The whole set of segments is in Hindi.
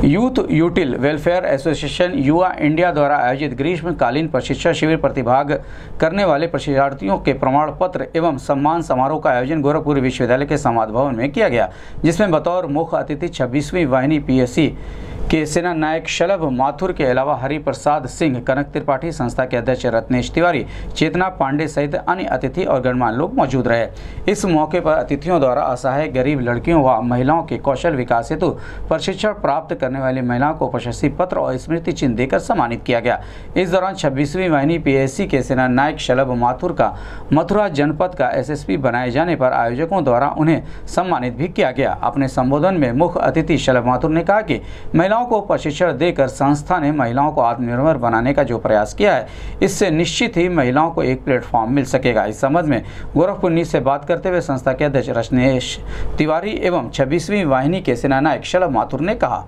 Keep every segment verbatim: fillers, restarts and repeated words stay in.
यूथ यूटिल वेलफेयर एसोसिएशन युवा इंडिया द्वारा आयोजित ग्रीष्मकालीन प्रशिक्षण शिविर प्रतिभाग करने वाले प्रशिक्षणार्थियों के प्रमाण पत्र एवं सम्मान समारोह का आयोजन गोरखपुर विश्वविद्यालय के समाज भवन में किया गया, जिसमें बतौर मुख्य अतिथि छब्बीसवीं वाहिनी पीएससी के सेना नायक शलभ माथुर के अलावा हरिप्रसाद सिंह, कनक त्रिपाठी, संस्था के अध्यक्ष रत्नेश तिवारी, चेतना पांडे सहित अन्य अतिथि और गणमान्य लोग मौजूद रहे। इस मौके पर अतिथियों द्वारा असहाय गरीब लड़कियों व महिलाओं के कौशल विकास हेतु प्रशिक्षण प्राप्त करने वाली महिलाओं को प्रशस्ति पत्र और स्मृति चिन्ह देकर सम्मानित किया गया। इस दौरान छब्बीसवीं वाहिनी पीएससी के सेना नायक शलभ माथुर का मथुरा जनपद का एसएसपी बनाए जाने पर आयोजकों द्वारा उन्हें सम्मानित भी किया गया। अपने संबोधन में मुख्य अतिथि शलभ माथुर ने कहा कि महिलाओं को प्रशिक्षण देकर संस्था ने महिलाओं को आत्मनिर्भर बनाने का जो प्रयास किया है, इससे निश्चित ही महिलाओं को एक प्लेटफॉर्म मिल सकेगा। इस संबंध में गोरखपुर न्यूज से बात करते हुए संस्था के अध्यक्ष रत्नेश तिवारी एवं छब्बीसवीं वाहिनी के सेना नायक शलभ माथुर ने कहा,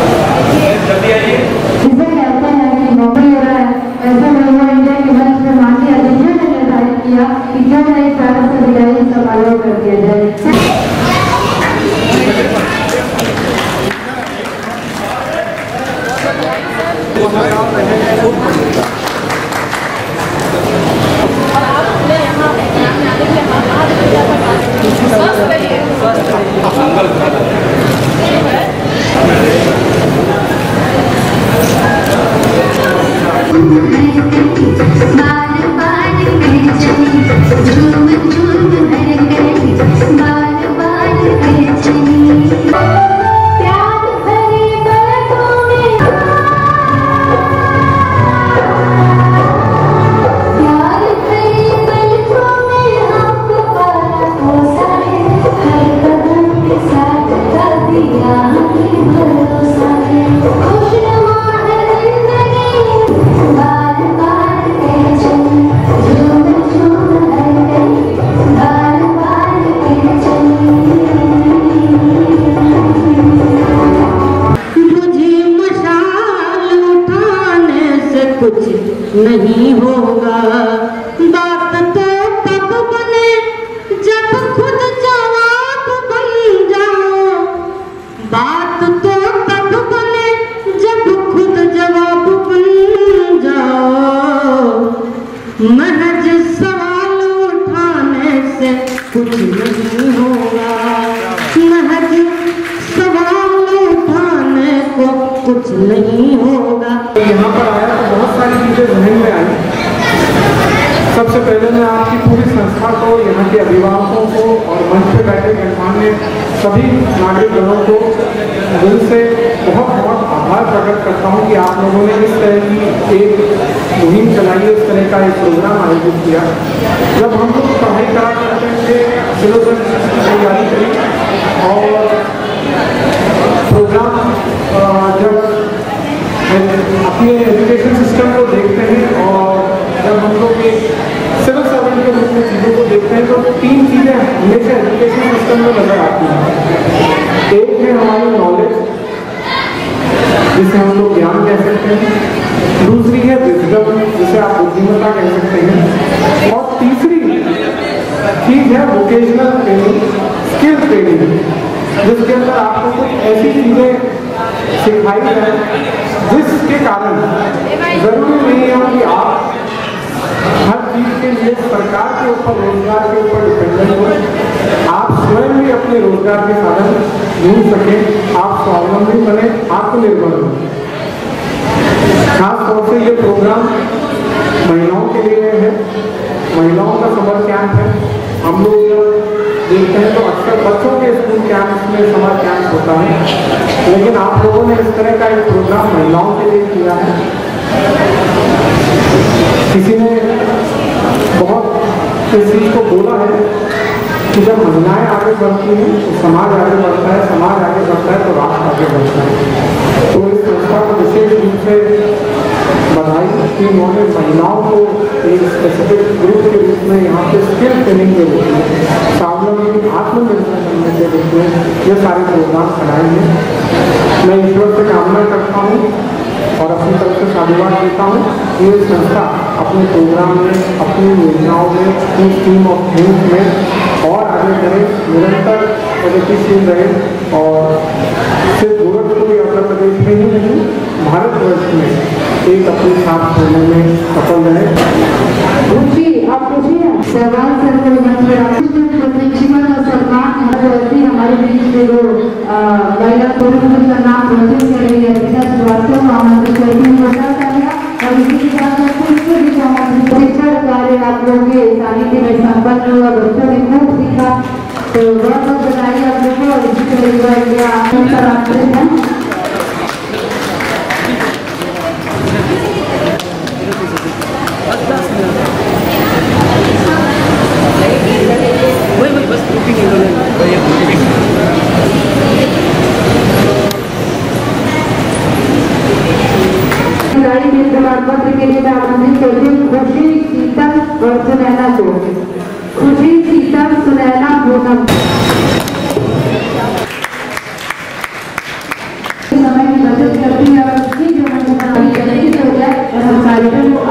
नहीं होगा। बात तो तब बने जब खुद जवाब बन जाओ। बात तो तब बने जब खुद जवाब बन जाओ। महज सवाल उठाने से कुछ नहीं होगा। महज सवाल उठाने को कुछ नहीं होगा। यहाँ पर आया तो बहुत सारी चीज़ें जहन में आई। सबसे पहले मैं आपकी पूरी संस्था को, यहाँ के अभिभावकों को और मंच पे बैठे गणमान्य सभी नागरिकगणों को दिल से बहुत बहुत आभार प्रकट करता हूँ कि आप लोगों ने इस तरह की एक मुहिम चलाई, इस तरह का एक प्रोग्राम आयोजित किया। जब हम लोग पढ़ाई करा करते थे, सिलेबस की तैयारी करी और प्रोग्राम जब अपने एजुकेशन सिस्टम को देखते हैं और जब हम लोग एक सिविल सर्वेंट के रूप में चीज़ों को देखते हैं तो तीन चीज़ें हमेशा एजुकेशन सिस्टम में नजर आती हैं। एक है हमारी नॉलेज, जिसे हम लोग ज्ञान कह सकते हैं। दूसरी है विजडम, जिसे आप बुद्धिमत्ता कह सकते हैं। और तीसरी चीज़ है वोकेशनल ट्रेनिंग, स्किल ट्रेनिंग, जिसके अंदर आपको कुछ ऐसी चीज़ें सिखाई जाए जिसके कारण जरूरी नहीं है कि आप हर चीज के लिए सरकार के ऊपर, रोजगार के ऊपर डिपेंडेंट हो। आप स्वयं भी अपने रोजगार के साधन ढूंढ सकें, आप स्वावलंबी बने, आत्मनिर्भर हो। खास तौर से ये प्रोग्राम महिलाओं के लिए है। महिलाओं का समर कैंप है। हम लोग देखते हैं तो अक्सर बच्चों के स्कूल कैंप में समर कैंप होता है, लेकिन आप लोगों ने इस तरह का एक प्रोग्राम महिलाओं के लिए किया है। किसी ने बहुत इस चीज को बोला है कि जब महिलाएं आगे बढ़ती हैं तो समाज आगे बढ़ता है, समाज आगे बढ़ता है तो राष्ट्र आगे बढ़ता है। तो इस संस्था को विशेष रूप से बधाई कि उन्होंने महिलाओं को एक स्पेसिफिक ग्रुप के रूप में यहाँ पे स्किल ट्रेनिंग के रूप में, स्वावलंबी आत्मनिर्भर बनने के रूप में ये सारे प्रोग्राम कराए हैं। मैं ईश्वर से कामना करता हूँ और अपनी तरफ से साधुवाद देता हूँ कि ये संस्था अपने प्रोग्राम में, अपनी योजनाओं में, अपनी स्कीम ऑफ थिंग्स में और आगे बढ़े, निरंतर प्रगतिशील रहे और सिर्फ गोरखपुर या उत्तर प्रदेश में प्राप्त होने में सफल रहे। खुशी आप खुशी हैं सवाल सर को मंच पर प्रिंसिपल और सरकार ने हमारे बीच में वो महिला पुरुष का नाम रोशन कर रही है वास्तव में आमंत्रित करके मौका दिया और इसी के साथ शिक्षक भी आमंत्रित शिक्षक कार्य आप लोगों के सानिध्य में संपन्न हुआ बच्चों ने खूब सीखा तो बहुत बहुत बधाई आप लोगों को और इसी तरह आमंत्रित हैं। पत्र के लिए आमंत्रित करते खुशी शीतल और सुनैना को खुशी शीतल सुनैना पूनम समय की बचत करती है और शीघ्र हो जाए और हम कार्यक्रम को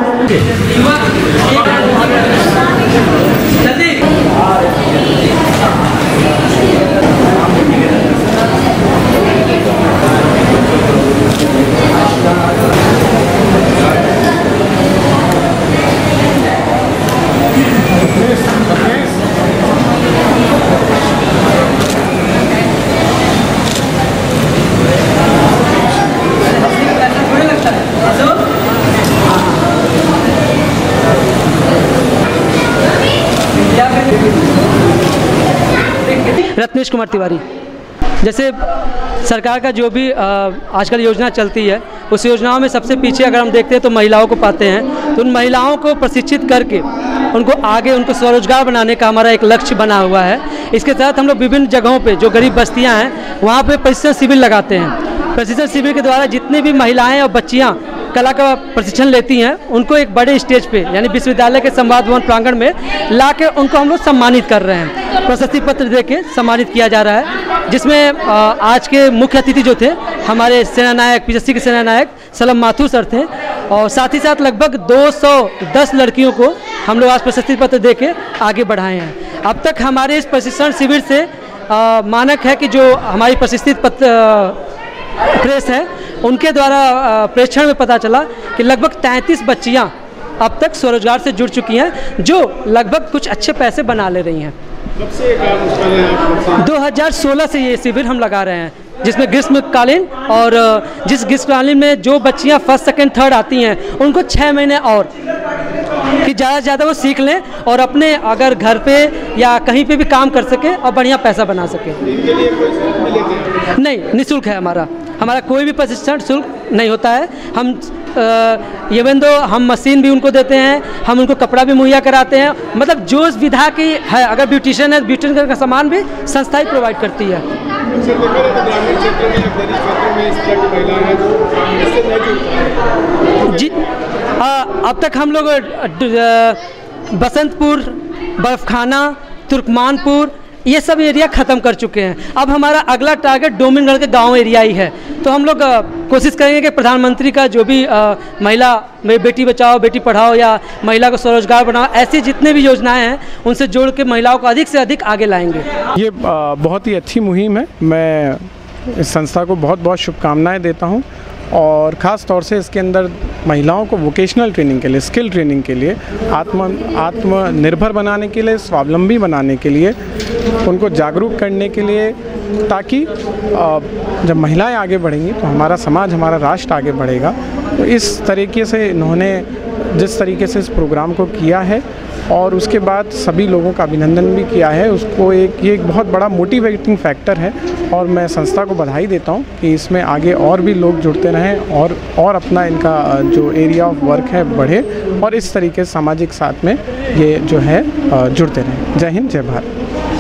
रत्नेश कुमार तिवारी। जैसे सरकार का जो भी आजकल योजना चलती है उस योजनाओं में सबसे पीछे अगर हम देखते हैं तो महिलाओं को पाते हैं, तो उन महिलाओं को प्रशिक्षित करके उनको आगे उनको स्वरोजगार बनाने का हमारा एक लक्ष्य बना हुआ है। इसके तहत हम लोग विभिन्न जगहों पे जो गरीब बस्तियां हैं वहाँ पे प्रशिक्षण शिविर लगाते हैं। प्रशिक्षण शिविर के द्वारा जितनी भी महिलाएं और बच्चियाँ कला का प्रशिक्षण लेती हैं उनको एक बड़े स्टेज पे यानी विश्वविद्यालय के संवाद भवन प्रांगण में ला के उनको हम लोग सम्मानित कर रहे हैं। प्रशस्ति पत्र दे के सम्मानित किया जा रहा है, जिसमें आज के मुख्य अतिथि जो थे हमारे सेनानायक पीएचसी के सेनानायक सलम माथुर सर थे और साथ ही साथ लगभग दो सौ दस लड़कियों को हम लोग आज प्रशस्ति पत्र दे के आगे बढ़ाए हैं। अब तक हमारे इस प्रशिक्षण शिविर से आ, मानक है कि जो हमारी प्रशस्ति पत्र प्रेस है उनके द्वारा प्रेक्षण में पता चला कि लगभग तैंतीस बच्चियां अब तक स्वरोजगार से जुड़ चुकी हैं जो लगभग कुछ अच्छे पैसे बना ले रही हैं। कब से ये काम कर रहे हैं आप? दो हज़ार सोलह से ये शिविर हम लगा रहे हैं, जिसमें ग्रीष्मकालीन और जिस ग्रीष्मकालीन में जो बच्चियां फर्स्ट सेकंड थर्ड आती हैं उनको छः महीने और कि ज़्यादा से ज़्यादा वो सीख लें और अपने अगर घर पे या कहीं पे भी काम कर सके और बढ़िया पैसा बना सके। इनके लिए कोई शुल्क भी लेते हैं? नहीं, निःशुल्क है हमारा हमारा कोई भी प्रशिक्षण शुल्क नहीं होता है। हम इवन दो हम मशीन भी उनको देते हैं, हम उनको कपड़ा भी मुहैया कराते हैं, मतलब जो विधा की है अगर ब्यूटिशियन है ब्यूटिशियन का सामान भी संस्था ही प्रोवाइड करती है। ग्रामीण क्षेत्र में शहरी क्षेत्रों में इस तरह की महिलाएं हैं जो इससे नहीं जुड़ती जी आ, अब तक हम लोग बसंतपुर, बर्फखाना, तुर्कमानपुर ये सब एरिया ख़त्म कर चुके हैं। अब हमारा अगला टारगेट डोमिनगढ़ के गांव एरिया ही है, तो हम लोग कोशिश करेंगे कि प्रधानमंत्री का जो भी आ, महिला में बेटी बचाओ बेटी पढ़ाओ या महिला को स्वरोजगार बनाओ ऐसी जितने भी योजनाएं हैं उनसे जोड़ के महिलाओं को अधिक से अधिक आगे लाएंगे। ये आ, बहुत ही अच्छी मुहिम है। मैं इस संस्था को बहुत बहुत शुभकामनाएं देता हूं और ख़ास तौर से इसके अंदर महिलाओं को वोकेशनल ट्रेनिंग के लिए, स्किल ट्रेनिंग के लिए, आत्म आत्मनिर्भर बनाने के लिए, स्वावलंबी बनाने के लिए, उनको जागरूक करने के लिए, ताकि जब महिलाएं आगे बढ़ेंगी तो हमारा समाज, हमारा राष्ट्र आगे बढ़ेगा। तो इस तरीके से इन्होंने जिस तरीके से इस प्रोग्राम को किया है और उसके बाद सभी लोगों का अभिनंदन भी किया है, उसको एक ये एक बहुत बड़ा मोटिवेटिंग फैक्टर है और मैं संस्था को बधाई देता हूँ कि इसमें आगे और भी लोग जुड़ते रहें और और अपना इनका जो एरिया ऑफ वर्क है बढ़े और इस तरीके से सामाजिक साथ में ये जो है जुड़ते रहें। जय हिंद, जय भारत।